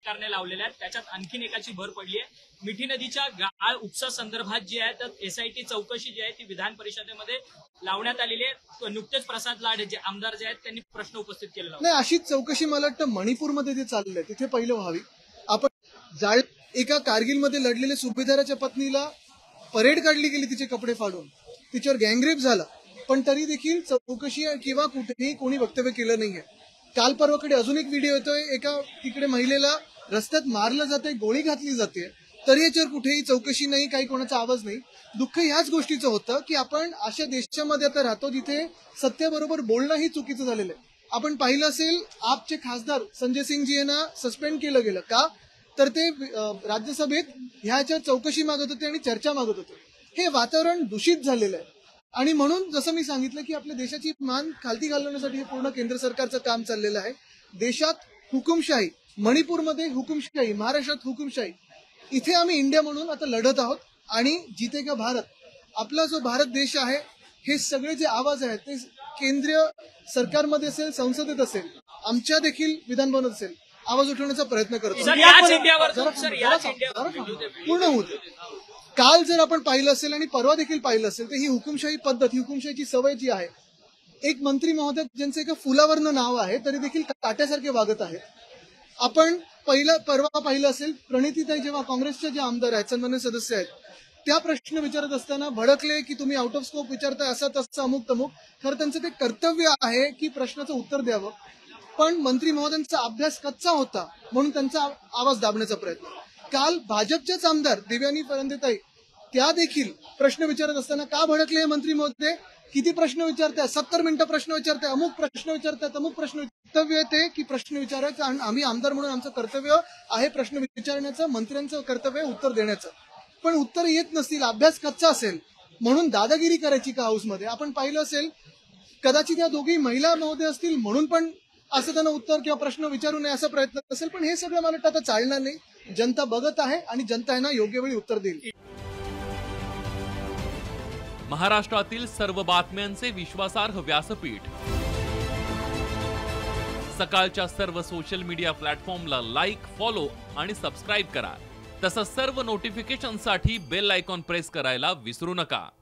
सरकारने लावलेल्या आहेत त्याच्यात आणखीन एकाची भर पडली आहे। मिठी नदीच्या गाळ उपसा संदर्भात जी आहे तर SIT चौकशी जी आहे ती विधान परिषदेमध्ये लावण्यात आलेली आहे। नुकतेच प्रसाद लाड जे आमदार जे आहेत त्यांनी प्रश्न उपस्थित केलेला नाही, अशीच चौकशी मला वाटतं मणिपूरमध्ये जे चाललंय तिथे पहिलं व्हावी। आपण एका कारगिलमध्ये लढलेल्या सुभेदाराच्या पत्नीला परेड काढली गेली तिचे कपडे फाडून, तिच्यावर गँगरेप झाला, पण तरी देखील चौकशी किंवा कुठेही कोणी वक्तव्य केलं नाहीये। काल परवाकडे अजून एक व्हिडिओ येतोय, एका तिकडे महिलेला रस्त्यात मारलं जाते, गोळी घातली जाते, तरी याच्यावर कुठेही चौकशी नाही, काही कोणाचा आवाज नाही। दुःख ह्याच गोष्टीचं होतं की आपण अशा देशामध्ये आता राहतो जिथे सत्याबरोबर बोलणंही चुकीचं झालेलं आहे। आपण पाहिलं असेल आपचे खासदार संजय सिंगजी यांना सस्पेंड केलं गेलं का, तर ते राज्यसभेत ह्याच्या चौकशी मागत होते आणि चर्चा मागत होते। हे वातावरण दूषित झालेलं आहे आणि म्हणून जसं मी सांगितलं की आपल्या देशाची मान खालती घालवण्यासाठी हे पूर्ण केंद्र सरकारचं काम चाललेलं आहे। देशात हुकुमशाही, मणिपूरमध्ये हुकुमशाही, महाराष्ट्रात हुकुमशाही, इथे आम्ही इंडिया म्हणून आता लढत आहोत आणि जितेगा भारत, आपला जो भारत देश आहे, हे सगळे जे आवाज आहेत ते केंद्रीय सरकारमध्ये असेल, संसदेत असेल, आमच्या देखील विधानभवनात असेल, आवाज उठवण्याचा प्रयत्न करतो। पूर्ण होते। काल जर आपण पाहिलं असेल आणि परवा देखील पाहिलं असेल तर ही हुकुमशाही पद्धत, ही हुकुमशाहीची सवय जी आहे, एक मंत्री महोदय ज्यांचं एका फुलावरनं नाव आहे तरी देखील काट्यासारखे वागत आहेत। आपण परवा पाहिलं असेल प्रणितीताई जेव्हा काँग्रेसच्या जे आमदार आहेत, सन्मान्य सदस्य आहेत, त्या प्रश्न विचारत असताना भडकले की तुम्ही आउट ऑफ स्कोप विचारताय, असं तसं अमुक तमुक। खरं त्यांचं ते कर्तव्य आहे की प्रश्नाचं उत्तर द्यावं, पण मंत्री महोदयांचा अभ्यास कच्चा होता म्हणून त्यांचा आवाज दाबण्याचा प्रयत्न। काल भाजपचेच आमदार देवयानी फडणवीसताई त्या देखील प्रश्न विचारत असताना का भडकले मंत्री महोदय, किती प्रश्न विचारताय, 70 मिनिटं प्रश्न विचारताय, अमुक प्रश्न विचारताय, अमुक प्रश्न। कर्तव्य येते की प्रश्न विचारायचं आणि आम्ही आमदार म्हणून आमचं कर्तव्य आहे प्रश्न विचारण्याचं, मंत्र्यांचं कर्तव्य उत्तर देण्याचं, पण उत्तर येत नसतील, अभ्यास कच्चा असेल म्हणून दादागिरी करायची का हाऊसमध्ये। आपण पाहिलं असेल कदाचित या दोघी महिला महोदय असतील म्हणून पण असं त्यांना उत्तर किंवा प्रश्न विचारू नये असा प्रयत्न असेल, पण हे सगळं मला वाटतं आता चालणार नाही। जनता बघत आहे आणि जनता यांना योग्य वेळी उत्तर देईल। महाराष्ट्रातील सर्व बातम्यांचे विश्वासार्ह व्यासपीठ, सकाळच्या सर्व सोशल मीडिया प्लॅटफॉर्मला लाईक, फॉलो आणि सबस्क्राईब करा। तसंच सर्व नोटिफिकेशनसाठी बेल आयकॉन प्रेस करायला विसरू नका।